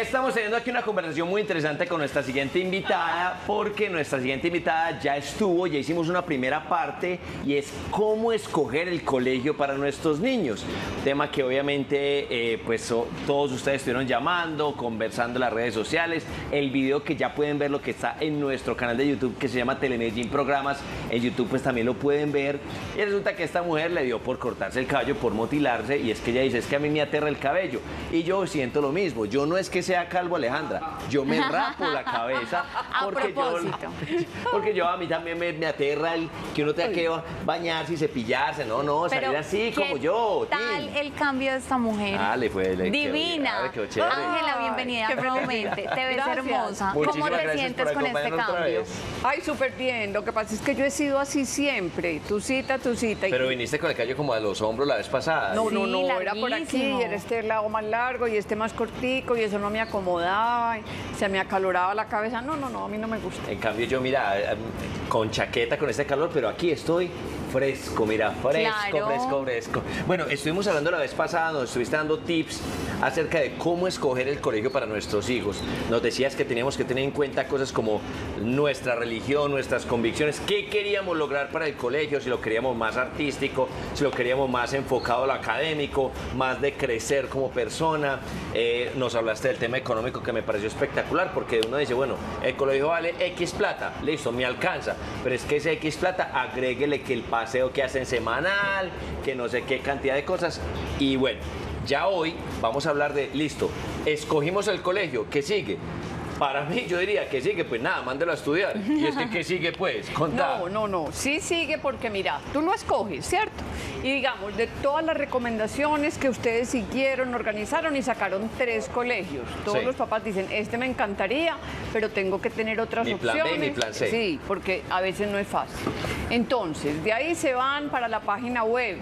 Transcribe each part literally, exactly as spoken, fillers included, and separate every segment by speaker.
Speaker 1: Estamos teniendo aquí una conversación muy interesante con nuestra siguiente invitada, porque nuestra siguiente invitada ya estuvo, ya hicimos una primera parte, y es cómo escoger el colegio para nuestros niños. Tema que obviamente eh, pues so, todos ustedes estuvieron llamando, conversando en las redes sociales. El video que ya pueden ver, lo que está en nuestro canal de YouTube, que se llama Telemedellín Programas, en YouTube pues también lo pueden ver. Y resulta que esta mujer le dio por cortarse el cabello, por motilarse, y es que ella dice, es que a mí me aterra el cabello. Y yo siento lo mismo, yo no es que sea calvo, Alejandra, yo me rapo la cabeza porque yo, porque yo a mí también me, me aterra el que uno tenga que bañarse y cepillarse, no, no, salir pero así como yo.
Speaker 2: Tal
Speaker 1: tín.
Speaker 2: el cambio de esta mujer.
Speaker 1: Ah, le fue le,
Speaker 2: divina. Ángela, bienvenida nuevamente. Te ves
Speaker 3: Gracias.
Speaker 2: hermosa.
Speaker 1: Muchísimas
Speaker 2: ¿Cómo te sientes con este cambio?
Speaker 3: Ay, súper bien. Lo que pasa es que yo he sido así siempre. Tu cita, tu cita.
Speaker 1: Pero viniste con el cabello como a los hombros la vez pasada.
Speaker 3: No,
Speaker 2: Sí,
Speaker 3: no, no,
Speaker 2: larguísimo.
Speaker 3: era por aquí, era este lado más largo y este más cortico, y eso no me acomodaba, y se me acaloraba la cabeza. No, no, no, a mí no me gusta.
Speaker 1: En cambio yo, mira, con chaqueta, con este calor, pero aquí estoy fresco, mira, fresco,
Speaker 2: Claro.
Speaker 1: fresco, fresco. Bueno, estuvimos hablando la vez pasada, nos estuviste dando tips acerca de cómo escoger el colegio para nuestros hijos. Nos decías que teníamos que tener en cuenta cosas como nuestra religión, nuestras convicciones, qué queríamos lograr para el colegio, si lo queríamos más artístico, si lo queríamos más enfocado a lo académico, más de crecer como persona. Eh, nos hablaste del tema económico, que me pareció espectacular, porque uno dice, bueno, el colegio vale X plata, listo, me alcanza, pero es que ese X plata, agréguele que el paseo que hacen semanal, que no sé qué cantidad de cosas. Y bueno, ya hoy vamos a hablar de, listo, escogimos el colegio, ¿qué sigue? Para mí, yo diría que sigue, pues nada, mándelo a estudiar. Y es que, ¿qué sigue, pues? Contá.
Speaker 3: No, no, no, sí sigue porque mira, tú lo escoges, ¿cierto? Y digamos, de todas las recomendaciones que ustedes siguieron, organizaron y sacaron tres colegios. Todos
Speaker 1: Sí.
Speaker 3: los papás dicen, este me encantaría, pero tengo que tener otras
Speaker 1: Mi plan
Speaker 3: opciones.
Speaker 1: B y mi plan C.
Speaker 3: Sí, porque a veces no es fácil. Entonces, de ahí se van para la página web.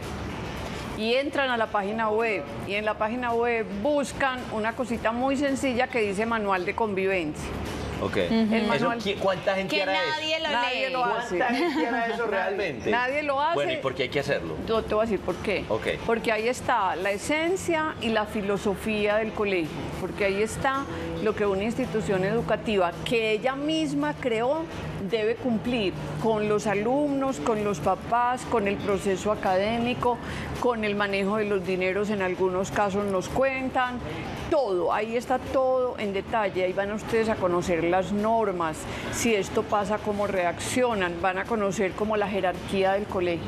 Speaker 3: Y entran a la página web y en la página web buscan una cosita muy sencilla que dice manual de convivencia.
Speaker 1: Ok.
Speaker 3: El
Speaker 1: Eso,
Speaker 3: manual-
Speaker 1: ¿qui- ¿Cuánta gente
Speaker 2: Que
Speaker 1: hará
Speaker 2: nadie
Speaker 1: eso?
Speaker 2: lo
Speaker 3: Nadie
Speaker 2: lee.
Speaker 3: lo hace.
Speaker 1: ¿Cuánta gente hará eso realmente?
Speaker 3: Nadie lo hace.
Speaker 1: Bueno, ¿y por qué hay que hacerlo?
Speaker 3: Yo te voy a decir por qué.
Speaker 1: Ok.
Speaker 3: Porque ahí está la esencia y la filosofía del colegio. Porque ahí está lo que una institución educativa que ella misma creó debe cumplir con los alumnos, con los papás, con el proceso académico, con el manejo de los dineros, en algunos casos nos cuentan. Todo, ahí está todo en detalle, ahí van ustedes a conocer las normas, si esto pasa, cómo reaccionan, van a conocer como la jerarquía del colegio.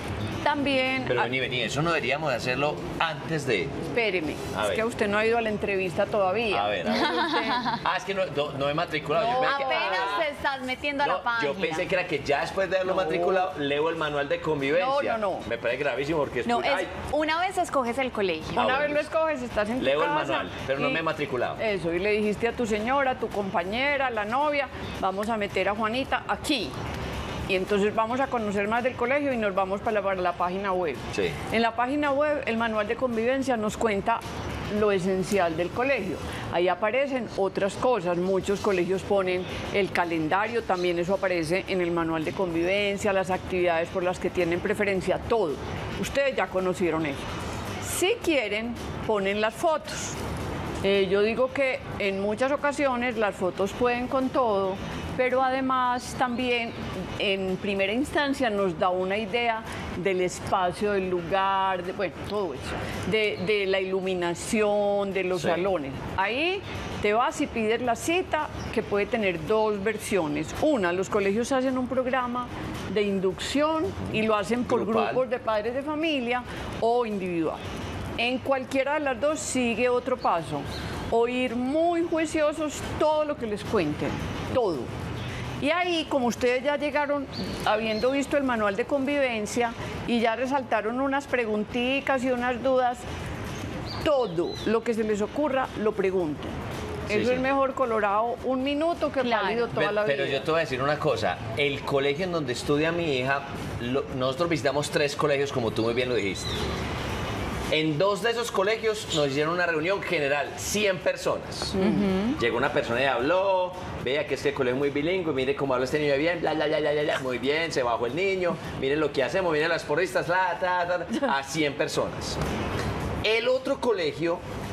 Speaker 3: También,
Speaker 1: Pero
Speaker 3: ah,
Speaker 1: vení, vení, eso no deberíamos hacerlo antes de...
Speaker 3: espéreme,
Speaker 1: A
Speaker 3: es
Speaker 1: ver.
Speaker 3: que usted no ha ido a la entrevista todavía.
Speaker 1: A ver, a ver. Ah, es que no, no, no he matriculado. Yo pensé que-
Speaker 2: Apenas
Speaker 1: Ah,
Speaker 2: te estás metiendo a
Speaker 1: no,
Speaker 2: la página.
Speaker 1: yo pensé que era que ya después de haberlo matriculado, leo el manual de convivencia.
Speaker 3: No, no, no.
Speaker 1: Me parece gravísimo porque
Speaker 2: No,
Speaker 1: después-
Speaker 2: es,
Speaker 1: ay,
Speaker 2: una vez escoges el colegio.
Speaker 1: Ah,
Speaker 3: Una
Speaker 1: bueno,
Speaker 3: vez lo
Speaker 1: listo.
Speaker 3: escoges, estás en tu
Speaker 1: Leo el
Speaker 3: casa.
Speaker 1: manual, pero no
Speaker 3: y-
Speaker 1: me he matriculado.
Speaker 3: Eso, y le dijiste a tu señora, a tu compañera, a la novia, vamos a meter a Juanita aquí. Y entonces vamos a conocer más del colegio y nos vamos para la, para la página web.
Speaker 1: Sí.
Speaker 3: En la página web, el manual de convivencia nos cuenta lo esencial del colegio. Ahí aparecen otras cosas. Muchos colegios ponen el calendario, también eso aparece en el manual de convivencia, las actividades por las que tienen preferencia, todo. Ustedes ya conocieron eso. Si quieren, ponen las fotos. Eh, yo digo que en muchas ocasiones las fotos pueden con todo, pero además también en primera instancia nos da una idea del espacio, del lugar, de, bueno, todo eso, de, de la iluminación, de los
Speaker 1: Sí.
Speaker 3: salones. Ahí te vas y pides la cita, que puede tener dos versiones. Una, los colegios hacen un programa de inducción y lo hacen por
Speaker 1: Grupal.
Speaker 3: grupos de padres de familia o individual. En cualquiera de las dos sigue otro paso, oír muy juiciosos todo lo que les cuenten, todo. Y ahí, como ustedes ya llegaron habiendo visto el manual de convivencia y ya resaltaron unas preguntitas y unas dudas, todo lo que se les ocurra lo pregunten.
Speaker 1: Sí,
Speaker 3: Eso
Speaker 1: sí.
Speaker 3: es mejor colorado un minuto que
Speaker 2: Claro.
Speaker 3: pálido toda
Speaker 1: Ve-
Speaker 3: la vida.
Speaker 1: Pero yo te voy a decir una cosa, el colegio en donde estudia mi hija, lo- nosotros visitamos tres colegios, como tú muy bien lo dijiste. En dos de esos colegios nos hicieron una reunión general, cien personas. Llegó una persona y habló, vea que este colegio es muy bilingüe, mire cómo habla este niño bien, bla, bla, bla, bla, bla, bla, muy bien, se bajó el niño, miren lo que hacemos, miren las porristas, la, ta, ta, ta, a cien personas. El otro colegio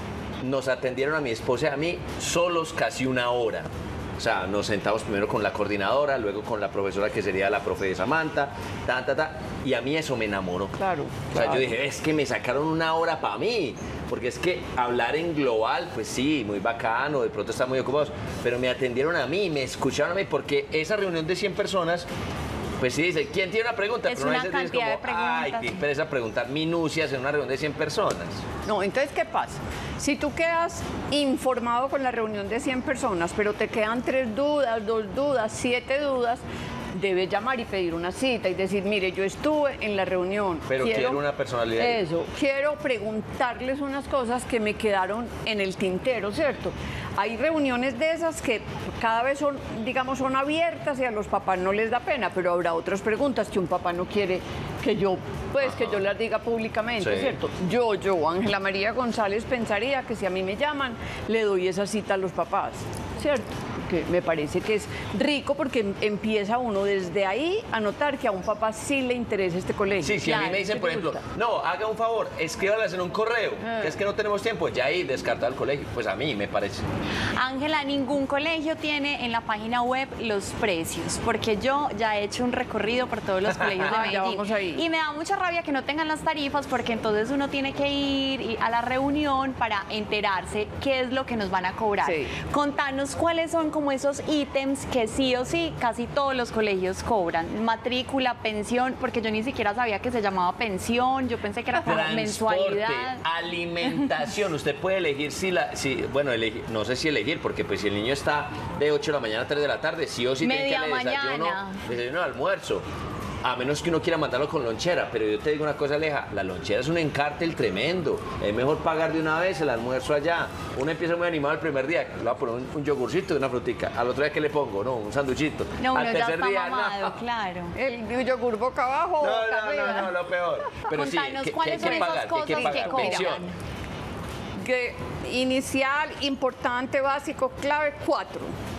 Speaker 1: nos atendieron a mi esposa y a mí solos casi una hora. O sea, nos sentamos primero con la coordinadora, luego con la profesora que sería la profe de Samantha, ta, ta, ta, y a mí eso me enamoró.
Speaker 3: Claro.
Speaker 1: O sea,
Speaker 3: claro.
Speaker 1: yo dije, es que me sacaron una hora para mí, porque es que hablar en global, pues sí, muy bacano, de pronto están muy ocupados, pero me atendieron a mí, me escucharon a mí, porque esa reunión de cien personas, pues sí dice, ¿quién tiene una pregunta?
Speaker 2: Es
Speaker 1: pero
Speaker 2: una
Speaker 1: a veces dices
Speaker 2: cantidad
Speaker 1: como,
Speaker 2: de preguntas.
Speaker 1: ay, qué pereza preguntar minucias en una reunión de cien personas.
Speaker 3: No, entonces, ¿qué pasa? Si tú quedas informado con la reunión de cien personas, pero te quedan tres dudas, dos dudas, siete dudas, debes llamar y pedir una cita y decir, mire, yo estuve en la reunión.
Speaker 1: Pero quiero una personalidad.
Speaker 3: Eso, quiero preguntarles unas cosas que me quedaron en el tintero, ¿cierto? Hay reuniones de esas que cada vez son, digamos, son abiertas y a los papás no les da pena, pero habrá otras preguntas que un papá no quiere que yo, pues, Ajá. que yo las diga públicamente,
Speaker 1: sí.
Speaker 3: ¿cierto? Yo, yo, Ángela María González, pensaría que si a mí me llaman, le doy esa cita a los papás, ¿cierto? Que me parece que es rico porque empieza uno desde ahí a notar que a un papá sí le interesa este colegio.
Speaker 1: Sí, si claro, a mí me dicen, por ejemplo, gusta? no, haga un favor, escríbalas en un correo, eh. que es que no tenemos tiempo, ya ahí descarta el colegio. Pues a mí me parece.
Speaker 2: Ángela, ningún colegio tiene en la página web los precios, porque yo ya he hecho un recorrido por todos los colegios de Medellín.
Speaker 3: Ya vamos ahí.
Speaker 2: Y me da mucha rabia que no tengan las tarifas, porque entonces uno tiene que ir a la reunión para enterarse qué es lo que nos van a cobrar. Sí. Contanos cuáles son como esos ítems que sí o sí casi todos los colegios cobran. Matrícula, pensión, porque yo ni siquiera sabía que se llamaba pensión, yo pensé que era como
Speaker 1: Transporte,
Speaker 2: mensualidad.
Speaker 1: Alimentación, usted puede elegir si la, si, bueno, elegir, no sé si elegir, porque pues si el niño está de ocho de la mañana a tres de la tarde, sí o sí tiene que darle desayuno, desayuno, almuerzo. A menos que uno quiera mandarlo con lonchera, pero yo te digo una cosa, Aleja, la lonchera es un encártel tremendo. Es mejor pagar de una vez el almuerzo allá. Uno empieza muy animado el primer día, le va a poner un, un yogurcito y una frutica. Al otro día, ¿qué le pongo? No, un sanduchito.
Speaker 2: No,
Speaker 1: Al
Speaker 2: uno
Speaker 1: tercer
Speaker 2: ya está
Speaker 1: día,
Speaker 2: mamado,
Speaker 1: no.
Speaker 2: claro.
Speaker 3: El yogur boca abajo o
Speaker 1: no,
Speaker 3: boca
Speaker 1: no,
Speaker 3: arriba.
Speaker 1: no, no, lo peor. Pero
Speaker 2: Contanos,
Speaker 1: sí,
Speaker 2: ¿cuáles
Speaker 1: ¿qué, qué
Speaker 2: son
Speaker 1: hay que
Speaker 2: esas
Speaker 1: pagar?
Speaker 2: cosas
Speaker 1: ¿Qué hay que pagar?
Speaker 2: que cobran?
Speaker 1: Pensión.
Speaker 3: Que inicial, importante, básico, clave, cuatro.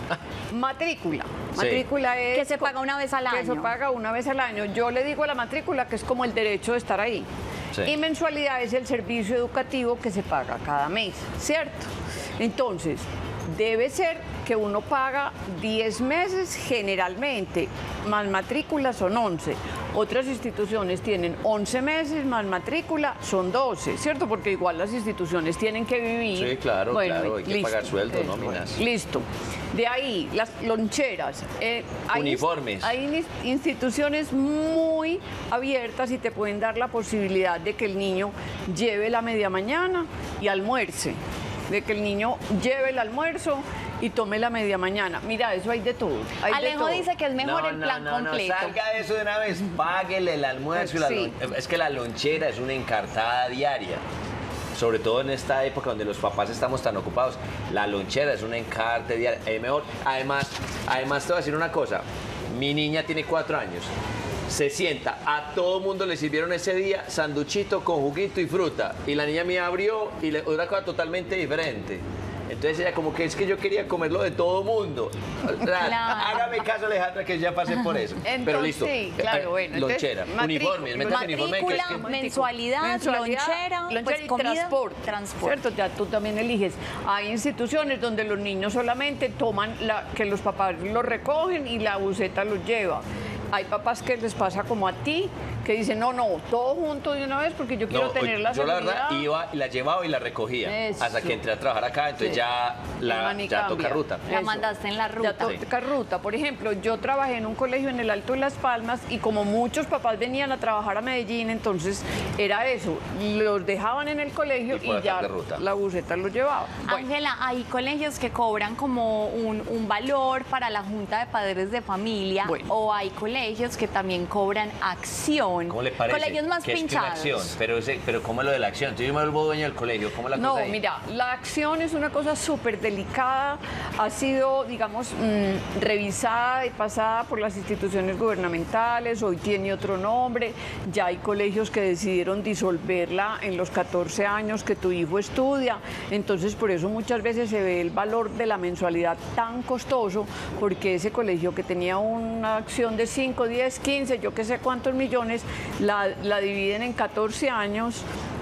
Speaker 3: Matrícula. Matrícula
Speaker 2: sí.
Speaker 3: es...
Speaker 2: Que se paga una vez al año.
Speaker 3: Que se paga una vez al año. Yo le digo a la matrícula que es como el derecho de estar ahí. Sí. Y mensualidad es el servicio educativo que se paga cada mes, ¿cierto? Entonces, debe ser que uno paga diez meses generalmente, más matrícula son once. Otras instituciones tienen once meses, más matrícula son doce, ¿cierto? Porque igual las instituciones tienen que vivir.
Speaker 1: Sí, claro,
Speaker 3: bueno,
Speaker 1: claro, hay que
Speaker 3: listo,
Speaker 1: pagar sueldo,
Speaker 3: eh,
Speaker 1: nóminas.
Speaker 3: Bueno, listo. De ahí, las loncheras. Eh, hay
Speaker 1: Uniformes.
Speaker 3: Hay instituciones muy abiertas y te pueden dar la posibilidad de que el niño lleve la media mañana y almuerce. De que el niño lleve el almuerzo y tome la media mañana. Mira, eso hay de todo. Hay
Speaker 2: Alejo
Speaker 3: de todo.
Speaker 2: dice que es mejor
Speaker 1: no,
Speaker 2: el
Speaker 1: no,
Speaker 2: plan
Speaker 1: no,
Speaker 2: completo.
Speaker 1: No, salga de eso de una vez, páguele el almuerzo.
Speaker 3: Sí.
Speaker 1: Y la lon... Es que la lonchera es una encartada diaria. Sobre todo en esta época donde los papás estamos tan ocupados. La lonchera es un encarte diario. Es mejor. Además, además te voy a decir una cosa. Mi niña tiene cuatro años. Se sienta, a todo mundo le sirvieron ese día sanduchito con juguito y fruta. Y la niña mía abrió y le una cosa totalmente diferente. Entonces ella como que es que yo quería comerlo de todo mundo. Claro. Hágame caso, Alejandra, que ya pasé por eso.
Speaker 3: Entonces,
Speaker 1: pero listo.
Speaker 3: Sí, claro, bueno.
Speaker 1: Lonchera, uniformes,
Speaker 2: matrícula,
Speaker 1: uniforme, que es que...
Speaker 2: mensualidad, mensualidad, lonchera,
Speaker 3: lonchera
Speaker 2: pues,
Speaker 3: y
Speaker 2: comida,
Speaker 3: transporte.
Speaker 2: transporte.
Speaker 3: ¿Cierto? Ya tú también eliges. Hay instituciones donde los niños solamente toman, la, que los papás los recogen y la buseta los lleva. Hay papás que les pasa como a ti, que dicen, no, no, todo junto de una vez porque yo quiero
Speaker 1: no,
Speaker 3: tener la
Speaker 1: yo
Speaker 3: seguridad.
Speaker 1: la verdad iba y la llevaba y la recogía
Speaker 3: Eso.
Speaker 1: hasta que entré a trabajar acá, entonces
Speaker 3: Sí.
Speaker 1: ya, la, ya toca ruta.
Speaker 2: La
Speaker 3: Eso.
Speaker 2: mandaste en la
Speaker 3: Ya
Speaker 2: ruta.
Speaker 3: toca ruta. Por ejemplo, yo trabajé en un colegio en el Alto de Las Palmas y como muchos papás venían a trabajar a Medellín, entonces era eso, los dejaban en el colegio
Speaker 1: Y
Speaker 3: y,
Speaker 1: por
Speaker 3: ya
Speaker 1: hacer ruta.
Speaker 3: la buseta los llevaba. Bueno,
Speaker 2: Ángela, hay colegios que cobran como un, un valor para la Junta de Padres de Familia,
Speaker 3: Bueno.
Speaker 2: o hay colegios que también cobran acción.
Speaker 1: ¿Cómo le parece?
Speaker 2: Colegios más
Speaker 1: que es que
Speaker 2: pinchados.
Speaker 1: una acción, pero, ese, pero ¿cómo es lo de la acción? Entonces yo me vuelvo dueño del colegio, ¿cómo es la
Speaker 3: no,
Speaker 1: cosa ahí?
Speaker 3: mira, la acción es una cosa súper delicada, ha sido, digamos, mmm, revisada y pasada por las instituciones gubernamentales, hoy tiene otro nombre, ya hay colegios que decidieron disolverla en los catorce años que tu hijo estudia, entonces por eso muchas veces se ve el valor de la mensualidad tan costoso, porque ese colegio que tenía una acción de cinco, diez, quince, yo qué sé cuántos millones, la, la dividen en catorce años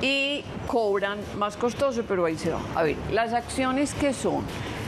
Speaker 3: y cobran más costoso, pero ahí se va. A ver, las acciones que son,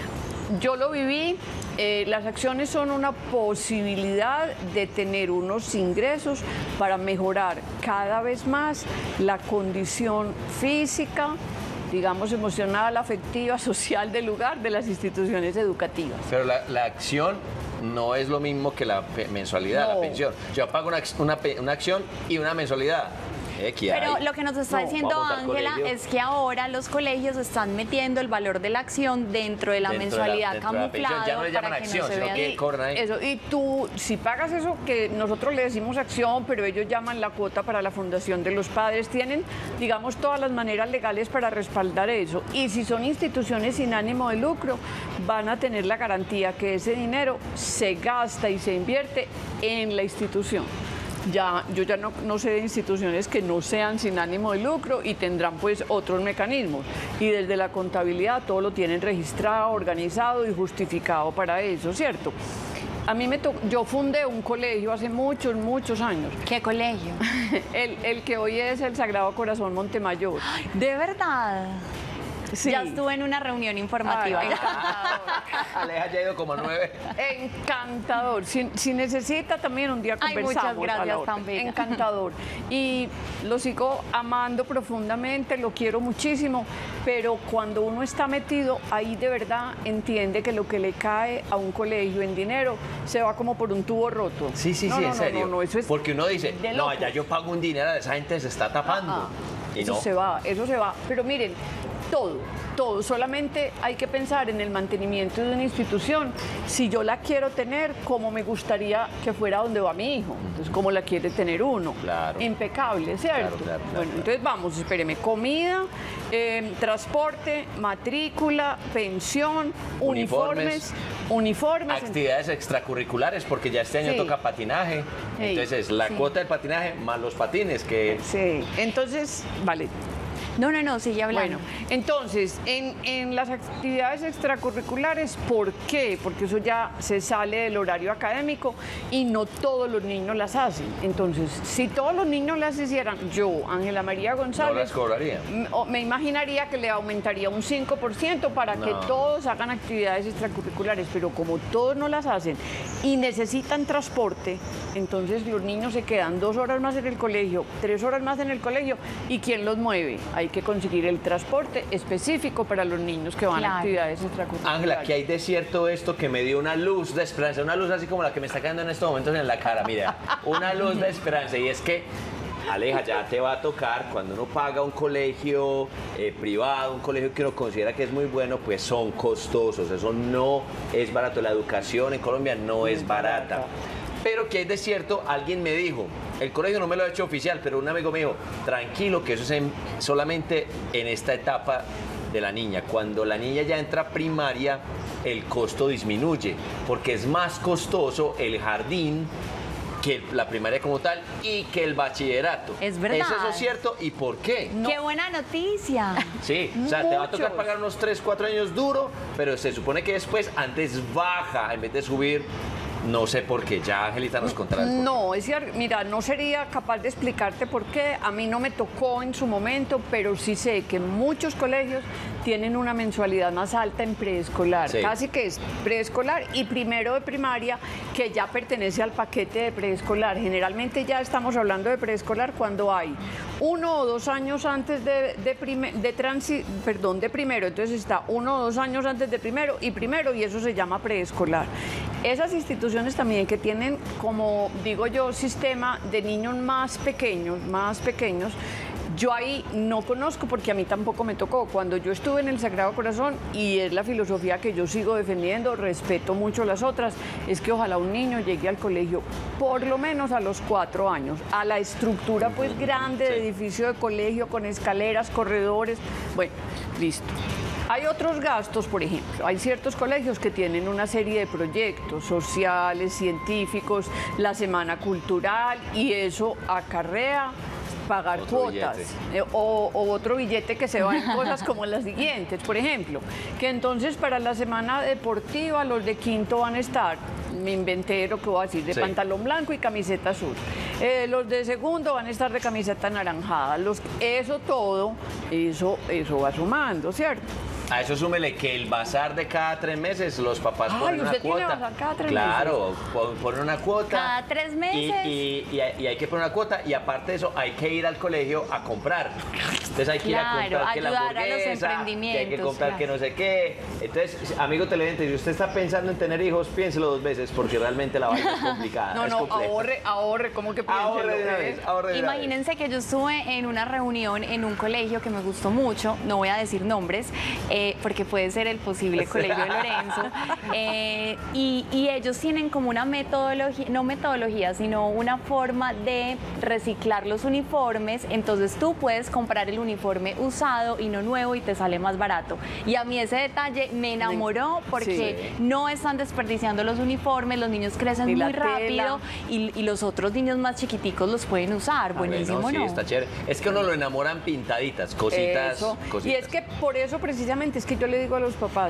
Speaker 3: yo lo viví, eh, las acciones son una posibilidad de tener unos ingresos para mejorar cada vez más la condición física, digamos, emocional, afectiva, social del lugar, de las instituciones educativas.
Speaker 1: Pero la, la acción no es lo mismo que la mensualidad,
Speaker 3: no.
Speaker 1: la pensión. Yo pago una, una, una acción y una mensualidad. Eh,
Speaker 2: Pero
Speaker 1: hay?
Speaker 2: lo que nos está
Speaker 3: No,
Speaker 2: diciendo
Speaker 1: Ángela
Speaker 2: es que ahora los colegios están metiendo el valor de la acción dentro de la
Speaker 1: Dentro
Speaker 2: mensualidad
Speaker 1: de la, dentro de la
Speaker 2: camuflado
Speaker 1: ya no le llaman
Speaker 2: para que
Speaker 1: acción,
Speaker 2: no se
Speaker 1: sino
Speaker 2: vea.
Speaker 1: que cobran ahí.
Speaker 3: Eso, y tú, si pagas eso, que nosotros le decimos acción, pero ellos llaman la cuota para la fundación de los padres, tienen, digamos, todas las maneras legales para respaldar eso. Y si son instituciones sin ánimo de lucro, van a tener la garantía que ese dinero se gasta y se invierte en la institución. Ya, yo ya no, no sé de instituciones que no sean sin ánimo de lucro y tendrán pues otros mecanismos. Y desde la contabilidad todo lo tienen registrado, organizado y justificado para eso, ¿cierto? A mí me tocó, yo fundé un colegio hace muchos, muchos años.
Speaker 2: ¿Qué colegio?
Speaker 3: el, el que hoy es el Sagrado Corazón Montemayor.
Speaker 2: ¿De verdad?
Speaker 3: Sí.
Speaker 2: Ya estuve en una reunión informativa.
Speaker 3: Ay, encantador.
Speaker 1: Aleja ya ha ido como a nueve.
Speaker 3: Encantador. Si, si necesita también un día
Speaker 2: Ay,
Speaker 3: conversamos.
Speaker 2: muchas gracias,
Speaker 3: a la otra.
Speaker 2: tan bella.
Speaker 3: Encantador. Y lo sigo amando profundamente, lo quiero muchísimo, pero cuando uno está metido ahí de verdad entiende que lo que le cae a un colegio en dinero se va como por un tubo roto.
Speaker 1: Sí, sí,
Speaker 3: no,
Speaker 1: sí,
Speaker 3: no,
Speaker 1: en
Speaker 3: no,
Speaker 1: serio.
Speaker 3: No, no, eso es
Speaker 1: porque uno dice,
Speaker 3: de
Speaker 1: no,
Speaker 3: locos.
Speaker 1: ya yo pago un dinero, esa gente se está tapando.
Speaker 3: Ah,
Speaker 1: y
Speaker 3: eso
Speaker 1: no.
Speaker 3: se va, eso se va. Pero miren, todo, todo. Solamente hay que pensar en el mantenimiento de una institución. Si yo la quiero tener, como me gustaría que fuera donde va mi hijo. Entonces, como la quiere tener uno.
Speaker 1: Claro.
Speaker 3: Impecable, ¿cierto?
Speaker 1: Claro, claro, claro,
Speaker 3: bueno,
Speaker 1: claro.
Speaker 3: entonces vamos, espéreme. Comida, eh, transporte, matrícula, pensión,
Speaker 1: Uniformes.
Speaker 3: uniformes, uniformes.
Speaker 1: Actividades extracurriculares, porque ya este año
Speaker 3: Sí.
Speaker 1: toca patinaje.
Speaker 3: Sí,
Speaker 1: Entonces, la
Speaker 3: sí.
Speaker 1: cuota del patinaje más los patines, que
Speaker 3: Sí, entonces, vale.
Speaker 2: No, no, no, sigue hablando.
Speaker 3: Bueno, entonces, en, en las actividades extracurriculares, ¿por qué? Porque eso ya se sale del horario académico y no todos los niños las hacen. Entonces, si todos los niños las hicieran, yo, Ángela María
Speaker 1: no
Speaker 3: González,
Speaker 1: las cobraría.
Speaker 3: m- o- me imaginaría que le aumentaría un cinco por ciento para
Speaker 1: No.
Speaker 3: que todos hagan actividades extracurriculares, pero como todos no las hacen y necesitan transporte, entonces los niños se quedan dos horas más en el colegio, tres horas más en el colegio, ¿y quién los mueve? Hay que conseguir el transporte específico para los niños que van
Speaker 2: Claro.
Speaker 3: a actividades extracurriculares.
Speaker 1: Ángela, ¿qué hay de cierto esto que me dio una luz de esperanza? Una luz así como la que me está cayendo en estos momentos en la cara, mira. Una luz de esperanza. Y es que, Aleja, ya te va a tocar cuando uno paga un colegio eh, privado, un colegio que uno considera que es muy bueno, pues son costosos. Eso no es barato. La educación en Colombia no es barata. Pero que hay de cierto, alguien me dijo, el colegio no me lo ha hecho oficial, pero un amigo me dijo, tranquilo, que eso es en- solamente en esta etapa de la niña. Cuando la niña ya entra a primaria, el costo disminuye, porque es más costoso el jardín que la primaria como tal y que el bachillerato.
Speaker 2: Es verdad.
Speaker 1: ¿Es eso cierto? ¿Y por qué?
Speaker 2: ¡Qué buena noticia!
Speaker 1: Sí, o sea, te va a tocar
Speaker 3: Muchos.
Speaker 1: pagar unos tres, cuatro años duro, pero se supone que después, antes baja, en vez de subir. No sé por qué, ya Angelita nos contará. el por qué.
Speaker 3: No, es cier- mira, no sería capaz de explicarte por qué. A mí no me tocó en su momento, pero sí sé que muchos colegios tienen una mensualidad más alta en preescolar.
Speaker 1: Sí.
Speaker 3: Casi que es preescolar y primero de primaria, que ya pertenece al paquete de preescolar. Generalmente ya estamos hablando de preescolar cuando hay uno o dos años antes de, de, prime- de transi- perdón, de primero. Entonces está uno o dos años antes de primero y primero, y eso se llama preescolar. Esas instituciones también que tienen, como digo yo, sistema de niños más pequeños, más pequeños, yo ahí no conozco porque a mí tampoco me tocó. Cuando yo estuve en el Sagrado Corazón, y es la filosofía que yo sigo defendiendo, respeto mucho las otras, es que ojalá un niño llegue al colegio por lo menos a los cuatro años, a la estructura pues grande de
Speaker 1: Sí.
Speaker 3: edificio de colegio con escaleras, corredores, bueno, listo. Hay otros gastos, por ejemplo, hay ciertos colegios que tienen una serie de proyectos sociales, científicos, la semana cultural, y eso acarrea pagar
Speaker 1: Otro
Speaker 3: cuotas.
Speaker 1: billete.
Speaker 3: Eh, o, o otro billete que se va en cosas como las siguientes, por ejemplo, que entonces para la semana deportiva los de quinto van a estar, me inventé lo que voy a decir, de
Speaker 1: Sí.
Speaker 3: pantalón blanco y camiseta azul. Eh, los de segundo van a estar de camiseta anaranjada. Los, eso todo, eso, eso va sumando, ¿cierto?
Speaker 1: A eso súmele que el bazar de cada tres meses los papás
Speaker 3: Ay,
Speaker 1: ponen una
Speaker 3: ¿usted tiene
Speaker 1: cuota.
Speaker 3: bazar cada tres
Speaker 1: claro,
Speaker 3: meses?
Speaker 1: pon- ponen una cuota.
Speaker 2: Cada tres meses.
Speaker 1: Y, y- y hay- y hay que poner una cuota y aparte de eso hay que ir al colegio a comprar. Entonces hay que ir a
Speaker 2: Claro,
Speaker 1: comprar que la
Speaker 2: ayudar a los
Speaker 1: hamburguesa, que hay que
Speaker 2: emprendimientos,
Speaker 1: comprar que
Speaker 2: claro.
Speaker 1: no sé qué. Entonces, amigo televidente, si usted está pensando en tener hijos, piénselo dos veces porque realmente la vaina es complicada.
Speaker 3: No,
Speaker 1: es
Speaker 3: no,
Speaker 1: compleja.
Speaker 3: ahorre, ahorre, ¿cómo que piénselo?
Speaker 1: Ahorre de una
Speaker 3: ¿eh?
Speaker 1: vez, ahorre de una vez.
Speaker 2: Imagínense que yo estuve en una reunión en un colegio que me gustó mucho, no voy a decir nombres, eh, porque puede ser el posible colegio de Lorenzo, eh, y, y ellos tienen como una metodología, no metodología, sino una forma de reciclar los uniformes, entonces tú puedes comprar el uniforme usado y no nuevo y te sale más barato. Y a mí ese detalle me enamoró porque
Speaker 3: Sí.
Speaker 2: no están desperdiciando los uniformes, los niños crecen
Speaker 3: Ni la
Speaker 2: muy
Speaker 3: tela.
Speaker 2: rápido y, y los otros niños más chiquiticos los pueden usar.
Speaker 1: Ah,
Speaker 2: Buenísimo,
Speaker 1: bueno,
Speaker 2: ¿no?
Speaker 1: sí, está chévere. Es que uno lo enamoran pintaditas, cositas,
Speaker 3: Eso.
Speaker 1: cositas.
Speaker 3: Y es que por eso precisamente es que yo le digo a los papás,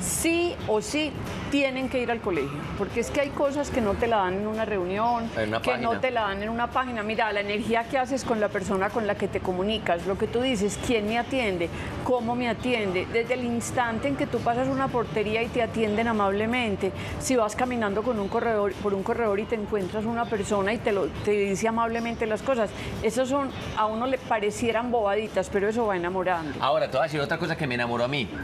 Speaker 3: sí o sí tienen que ir al colegio, porque es que hay cosas que no te la dan en una reunión,
Speaker 1: En una
Speaker 3: que
Speaker 1: página.
Speaker 3: no te la dan en una página. Mira, la energía que haces con la persona con la que te comunicas, lo que tú dices, quién me atiende, cómo me atiende, desde el instante en que tú pasas una portería y te atienden amablemente, si vas caminando con un corredor, por un corredor y te encuentras una persona y te, lo, te dice amablemente las cosas, esos son, a uno le parecieran bobaditas, pero eso va enamorando.
Speaker 1: Ahora, te voy a decir otra cosa que me enamoró a mí.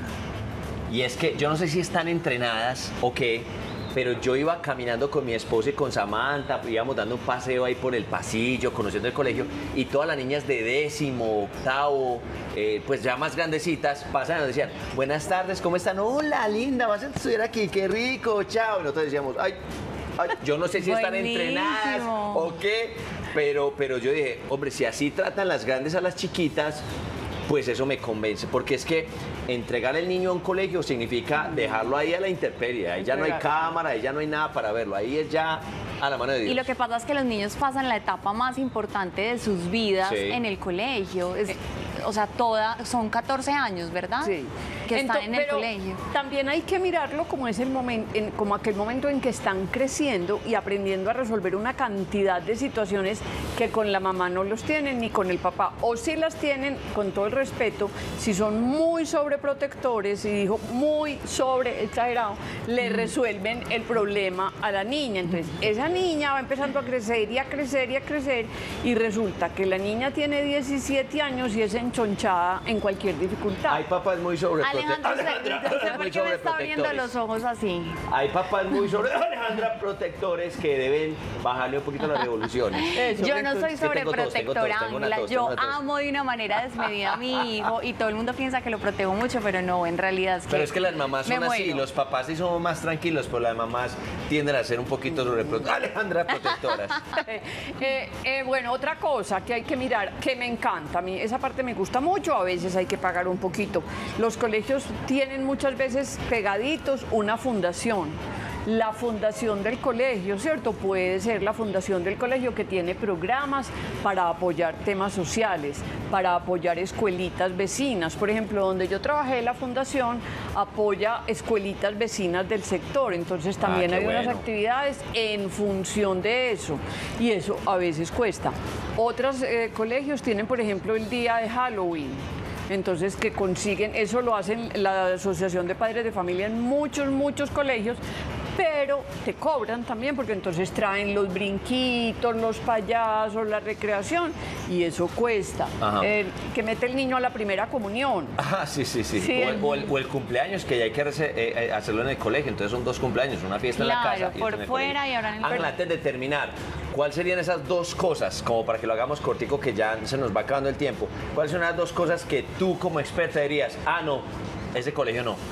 Speaker 1: Y es que yo no sé si están entrenadas o qué, pero yo iba caminando con mi esposa y con Samantha, íbamos dando un paseo ahí por el pasillo, conociendo el colegio, y todas las niñas de décimo, octavo, eh, pues ya más grandecitas, pasan y nos decían, buenas tardes, ¿cómo están? Hola, linda, vas a estudiar aquí, qué rico, chao. Y nosotros decíamos, ay, ay, yo no sé si están
Speaker 2: Buenísimo.
Speaker 1: entrenadas o qué, pero, pero yo dije, hombre, si así tratan las grandes a las chiquitas, pues eso me convence, porque es que entregar el niño a un colegio significa dejarlo ahí a la intemperie, ahí ya no hay
Speaker 3: Entregar.
Speaker 1: cámara, ahí ya no hay nada para verlo, ahí es ya a la mano de Dios.
Speaker 2: Y lo que pasa es que los niños pasan la etapa más importante de sus vidas
Speaker 1: Sí.
Speaker 2: en el colegio. Es- o sea, toda, son catorce años, ¿verdad?
Speaker 3: Sí.
Speaker 2: Que están
Speaker 3: Ento-
Speaker 2: en el
Speaker 3: pero
Speaker 2: colegio.
Speaker 3: También hay que mirarlo como es el momento, como aquel momento en que están creciendo y aprendiendo a resolver una cantidad de situaciones que con la mamá no los tienen ni con el papá, o si las tienen, con todo el respeto, si son muy sobreprotectores y dijo muy sobre exagerado, le resuelven el problema a la niña. Entonces, esa niña va empezando a crecer y a crecer y a crecer y resulta que la niña tiene diecisiete años y es enchonchada en cualquier dificultad.
Speaker 1: Hay papás muy sobreprotectores.
Speaker 2: Alejandro, ¿usted, usted por qué me está abriendo los ojos así?
Speaker 1: Hay papás muy sobre Alejandra protectores que deben bajarle un poquito las revoluciones.
Speaker 3: Eso,
Speaker 2: Yo no soy
Speaker 1: Es que tengo tos, tengo tos,
Speaker 2: sobreprotectora,
Speaker 1: tengo una
Speaker 2: Ángela.
Speaker 1: tos,
Speaker 2: Yo
Speaker 1: tengo una tos.
Speaker 2: amo de una manera desmedida a mi hijo y todo el mundo piensa que lo protejo mucho, pero no, en realidad es que
Speaker 1: Pero es que las mamás
Speaker 2: me
Speaker 1: son así,
Speaker 2: muero.
Speaker 1: los papás sí somos más tranquilos, pero las mamás tienden a ser un poquito sobreprotectoras. Alejandra protectoras.
Speaker 3: Eh, eh, eh, bueno, otra cosa que hay que mirar, que me encanta, a mí esa parte me gusta mucho, a veces hay que pagar un poquito. Los colegios tienen muchas veces pegaditos una fundación. La fundación del colegio, ¿cierto? Puede ser la fundación del colegio que tiene programas para apoyar temas sociales, para apoyar escuelitas vecinas. Por ejemplo, donde yo trabajé, la fundación apoya escuelitas vecinas del sector. Entonces también
Speaker 1: qué
Speaker 3: hay unas
Speaker 1: bueno.
Speaker 3: actividades en función de eso. Y eso a veces cuesta. Otros eh, colegios tienen, por ejemplo, el día de Halloween. Entonces, que consiguen, eso lo hacen la Asociación de Padres de Familia en muchos, muchos colegios, pero te cobran también porque entonces traen los brinquitos, los payasos, la recreación y eso cuesta.
Speaker 1: Ajá.
Speaker 3: Eh, que mete el niño a la primera comunión.
Speaker 1: Ah, sí, sí, sí.
Speaker 3: Sí,
Speaker 1: o, el,
Speaker 3: el-
Speaker 1: o el- o el cumpleaños, que ya hay que hace- eh, eh, hacerlo en el colegio. Entonces son dos cumpleaños, una fiesta en la
Speaker 2: Claro,
Speaker 1: casa. y
Speaker 2: por
Speaker 1: otra en el
Speaker 2: fuera
Speaker 1: colegio.
Speaker 2: y ahora en el
Speaker 1: Ángela,
Speaker 2: colegio.
Speaker 1: antes de terminar, ¿cuáles serían esas dos cosas, como para que lo hagamos cortico, que ya se nos va acabando el tiempo? ¿Cuáles son las dos cosas que tú como experta dirías, ah, no, ese colegio no?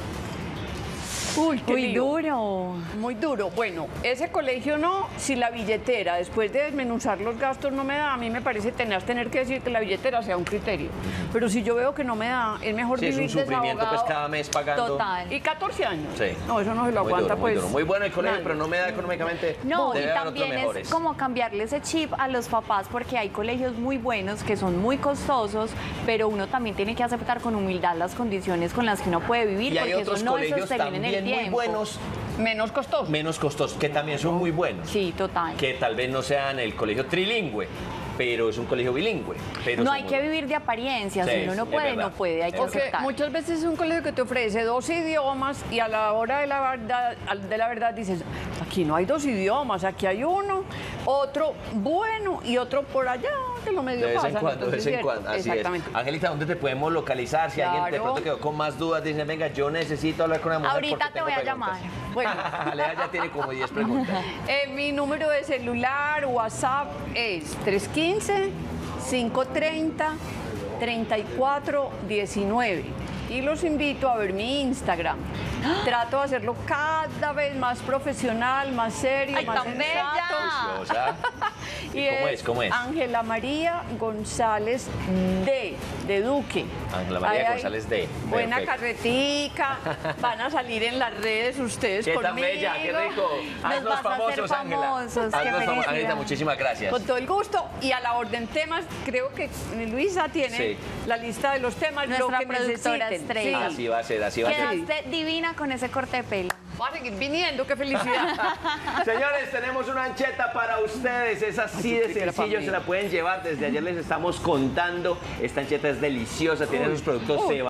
Speaker 3: Uy, qué
Speaker 2: Muy
Speaker 3: lío.
Speaker 2: duro.
Speaker 3: Muy duro. Bueno, ese colegio no, si la billetera, después de desmenuzar los gastos, no me da, a mí me parece tenaz tener que decir que la billetera sea un criterio. Pero si yo veo que no me da, es mejor
Speaker 1: Sí, es un
Speaker 3: vivir
Speaker 1: sufrimiento pues
Speaker 3: desahogado.
Speaker 1: cada mes pagando.
Speaker 2: Total.
Speaker 3: Y catorce años.
Speaker 1: Sí.
Speaker 3: No, eso no se lo
Speaker 1: Muy
Speaker 3: aguanta,
Speaker 1: duro, muy
Speaker 3: pues.
Speaker 1: duro. Muy bueno el colegio,
Speaker 3: nadie.
Speaker 1: pero no me da económicamente.
Speaker 2: No, y
Speaker 1: debe haber otros
Speaker 2: también
Speaker 1: mejores.
Speaker 2: es como cambiarle ese chip a los papás porque hay colegios muy buenos que son muy costosos, pero uno también tiene que aceptar con humildad las condiciones con las que uno puede vivir
Speaker 1: Y hay
Speaker 2: porque
Speaker 1: otros
Speaker 2: eso no es
Speaker 1: colegios
Speaker 2: sostenible en el
Speaker 1: también muy
Speaker 2: tiempo.
Speaker 1: buenos
Speaker 3: Menos costosos.
Speaker 1: Menos costosos, que también son muy buenos.
Speaker 2: Sí, total.
Speaker 1: Que tal vez no sean el colegio trilingüe, pero es un colegio bilingüe. Pero
Speaker 2: no hay que
Speaker 1: muy...
Speaker 2: vivir de apariencias,
Speaker 1: Sí,
Speaker 2: si uno no
Speaker 1: es
Speaker 2: puede,
Speaker 1: verdad,
Speaker 2: no puede, hay
Speaker 1: es
Speaker 2: que
Speaker 1: verdad.
Speaker 3: Porque
Speaker 2: aceptar.
Speaker 3: muchas veces es un colegio que te ofrece dos idiomas y a la hora de la verdad, de la verdad dices, aquí no hay dos idiomas, aquí hay uno, otro bueno y otro por allá, que lo medio
Speaker 1: De vez en
Speaker 3: pasan.
Speaker 1: cuando, de
Speaker 3: Entonces,
Speaker 1: vez en
Speaker 3: cierto,
Speaker 1: cuando, así
Speaker 3: exactamente.
Speaker 1: es. Angelita, ¿dónde te podemos localizar? Si alguien de
Speaker 3: Claro.
Speaker 1: pronto quedó con más dudas, dice, venga, yo necesito hablar con una mujer
Speaker 2: Ahorita
Speaker 1: porque
Speaker 2: te
Speaker 1: tengo
Speaker 2: voy a
Speaker 1: preguntas.
Speaker 2: llamar.
Speaker 3: Bueno.
Speaker 1: Aleja ya tiene como diez preguntas.
Speaker 3: Eh, mi número de celular, WhatsApp es tres uno cinco, cinco tres cero, tres cuatro uno nueve. Y los invito a ver mi Instagram. Trato de hacerlo cada vez más profesional, más serio,
Speaker 2: ¡Ay,
Speaker 3: más
Speaker 2: tan
Speaker 3: sensato.
Speaker 2: bella!
Speaker 1: Juiciosa. ¿Y cómo es? ¿Cómo es?
Speaker 3: Ángela María González de, de Duque.
Speaker 1: Ángela María
Speaker 3: Ahí hay
Speaker 1: González de.
Speaker 3: Buena
Speaker 1: Perfecto.
Speaker 3: carretica. Van a salir en las redes ustedes
Speaker 1: ¡Qué
Speaker 3: conmigo.
Speaker 1: tan bella! ¡Qué rico!
Speaker 2: Nos
Speaker 1: Haznos
Speaker 2: vas a hacer
Speaker 1: famosos, Ángela.
Speaker 2: famosos, qué
Speaker 1: Haznos famosos.
Speaker 2: felicidad.
Speaker 1: Angelita, muchísimas gracias.
Speaker 3: Con todo el gusto y a la orden temas, creo que Luisa tiene
Speaker 1: Sí.
Speaker 3: la lista de los temas,
Speaker 2: Nuestra
Speaker 3: lo que
Speaker 2: productora
Speaker 3: necesiten.
Speaker 2: estrella.
Speaker 1: Así va a ser, así va a ser.
Speaker 2: Quedaste divina con ese corte de pelo.
Speaker 3: Va a seguir viniendo, qué felicidad.
Speaker 1: Señores, tenemos una ancheta para ustedes. Es así de
Speaker 3: Pero para
Speaker 1: sencillo,
Speaker 3: mí.
Speaker 1: se la pueden llevar. Desde ayer les estamos contando. Esta ancheta es deliciosa, tiene
Speaker 3: Uy,
Speaker 1: esos productos
Speaker 3: uy.
Speaker 1: Ceba.